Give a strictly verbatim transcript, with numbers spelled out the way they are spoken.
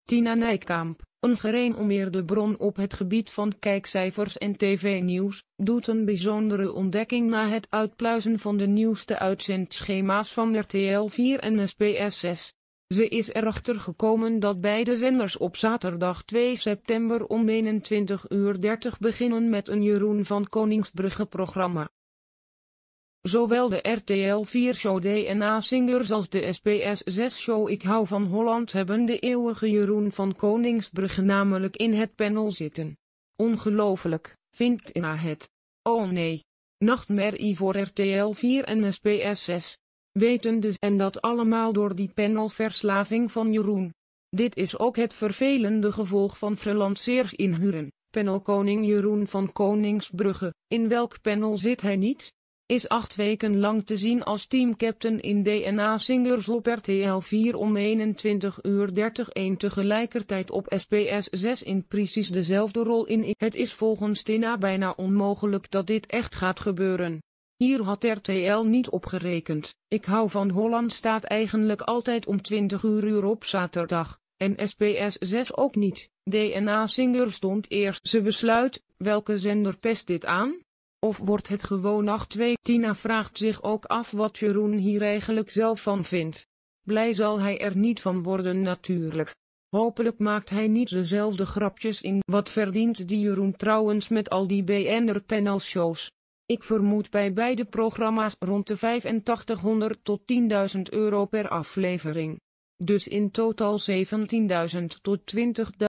Tina Nijkamp, een gerenommeerde bron op het gebied van kijkcijfers en tv-nieuws, doet een bijzondere ontdekking na het uitpluizen van de nieuwste uitzendschema's van R T L vier en S B S zes. Ze is erachter gekomen dat beide zenders op zaterdag twee september om eenentwintig uur dertig beginnen met een Jeroen van Koningsbrugge-programma. Zowel de R T L vier-show D N A Singers als de S B S zes-show Ik hou van Holland hebben de eeuwige Jeroen van Koningsbrugge namelijk in het panel zitten. Ongelooflijk, vindt Tina het. Oh nee. Nachtmerrie voor R T L vier en S B S zes. Weten dus en dat allemaal door die panelverslaving van Jeroen. Dit is ook het vervelende gevolg van freelancers inhuren. Panelkoning Jeroen van Koningsbrugge, in welk panel zit hij niet? Is acht weken lang te zien als teamcaptain in D N A Singers op R T L vier om eenentwintig uur dertig en tegelijkertijd op S B S zes in precies dezelfde rol in. Het is volgens Tina bijna onmogelijk dat dit echt gaat gebeuren. Hier had R T L niet op gerekend. Ik hou van Holland staat eigenlijk altijd om twintig uur op zaterdag, en S B S zes ook niet. D N A Singer stond eerst. Ze besluit, welke zender pest dit aan? Of wordt het gewoon acht weken? Tina vraagt zich ook af wat Jeroen hier eigenlijk zelf van vindt. Blij zal hij er niet van worden natuurlijk. Hopelijk maakt hij niet dezelfde grapjes in. Wat verdient die Jeroen trouwens met al die B N R-panelshows? Ik vermoed bij beide programma's rond de vijfentachtighonderd tot tienduizend euro per aflevering. Dus in totaal zeventienduizend tot twintigduizend.